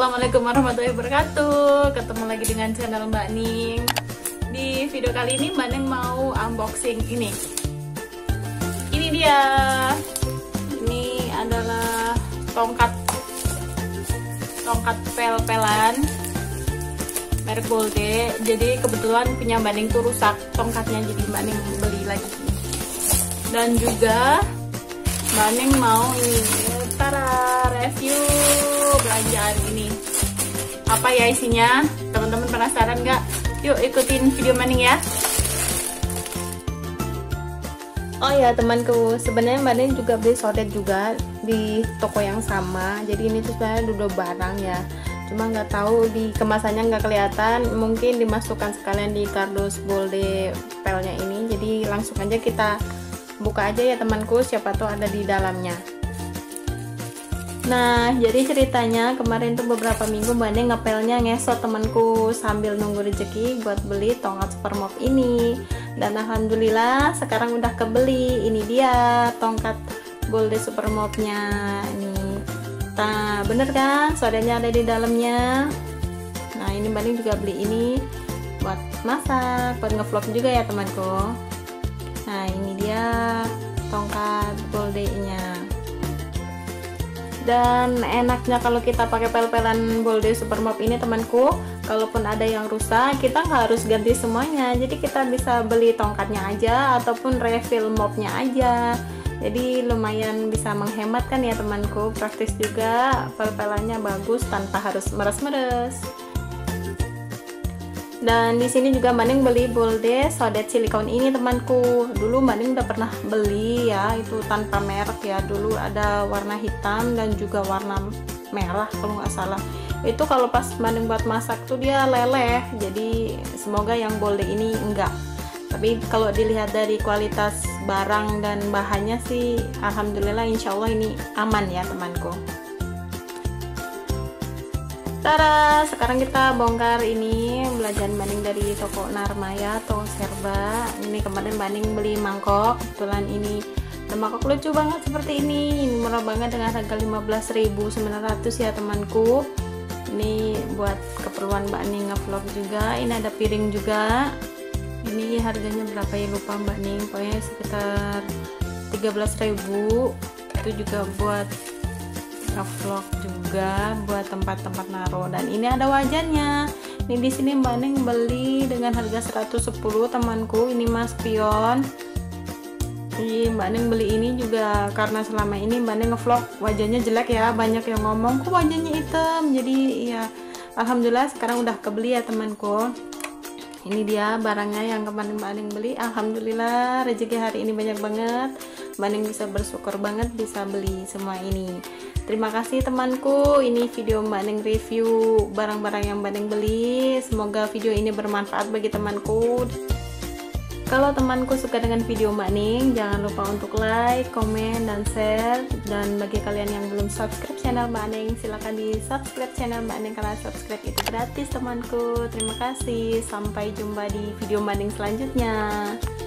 Assalamualaikum warahmatullahi wabarakatuh. Ketemu lagi dengan channel Mbak Ning. Di video kali ini Mbak Ning mau unboxing ini. Ini dia. Ini adalah tongkat pel-pelan merek Bolde. Jadi kebetulan punya Mbak Ning tuh rusak tongkatnya, jadi Mbak Ning beli lagi. Dan juga Mbak Ning mau ini review belanjaan ini. Apa ya isinya? Teman-teman penasaran nggak? Yuk ikutin video Mbak Ning ya. Oh ya temanku, sebenarnya Mbak Ning juga beli sodet juga di toko yang sama. Jadi ini tuh sebenarnya dua barang ya. Cuma nggak tahu di kemasannya nggak kelihatan. Mungkin dimasukkan sekalian di kardus Bolde pelnya ini. Jadi langsung aja kita buka aja ya temanku. Siapa tuh ada di dalamnya. Nah, jadi ceritanya kemarin tuh beberapa minggu Mbak Ning ngepelnya ngesot temanku sambil nunggu rezeki buat beli tongkat super mop ini. Dan alhamdulillah sekarang udah kebeli. Ini dia tongkat Bolde super mopnya ini. Nah, bener kan? Sodanya ada di dalamnya. Nah, ini Mbak Ning juga beli ini buat masak, buat ngevlog juga ya temanku. Nah, ini dia tongkat Bolde-nya. Dan enaknya kalau kita pakai pel-pelan Bolde super mop ini temanku, kalaupun ada yang rusak kita nggak harus ganti semuanya. Jadi kita bisa beli tongkatnya aja ataupun refill mopnya aja. Jadi lumayan bisa menghemat kan ya temanku. Praktis juga, pel-pelannya bagus tanpa harus meres-meres. Dan di sini juga Mbak Ning beli Bolde sodet silikon ini temanku. Dulu Mbak Ning udah pernah beli ya, itu tanpa merek ya. Dulu ada warna hitam dan juga warna merah kalau nggak salah. Itu kalau pas Mbak Ning buat masak tuh dia leleh. Jadi semoga yang Bolde ini enggak. Tapi kalau dilihat dari kualitas barang dan bahannya sih alhamdulillah insya Allah ini aman ya temanku. Tara, sekarang kita bongkar ini belanjaan Mbak Ning dari toko Narmaya atau Serba. Ini kemarin Mbak Ning beli mangkok, kebetulan ini ada mangkok lucu banget seperti ini. Ini murah banget dengan harga 15.900 ya temanku. Ini buat keperluan Mbak Ning ngevlog juga. Ini ada piring juga. Ini harganya berapa ya lupa Mbak Ning, pokoknya sekitar 13.000. Itu juga buat vlog juga, buat tempat-tempat naruh. Dan ini ada wajannya. Ini di sini Mbak Ning beli dengan harga 110 temanku. Ini Mas Pion. Jadi Mbak Ning beli ini juga karena selama ini Mbak Ning ngevlog wajahnya jelek ya, banyak yang ngomong kok wajahnya hitam. Jadi ya alhamdulillah sekarang udah kebeli ya temanku. Ini dia barangnya yang kemarin Mbak Ning beli. Alhamdulillah rezeki hari ini banyak banget. Mbak Ning bisa bersyukur banget bisa beli semua ini. Terima kasih temanku. Ini video Mbak Ning review barang-barang yang Mbak Ning beli. Semoga video ini bermanfaat bagi temanku. Kalau temanku suka dengan video Mbak Ning, jangan lupa untuk like, komen, dan share. Dan bagi kalian yang belum subscribe channel Mbak Ning, silahkan di subscribe channel Mbak Ning karena subscribe itu gratis temanku. Terima kasih. Sampai jumpa di video Mbak Ning selanjutnya.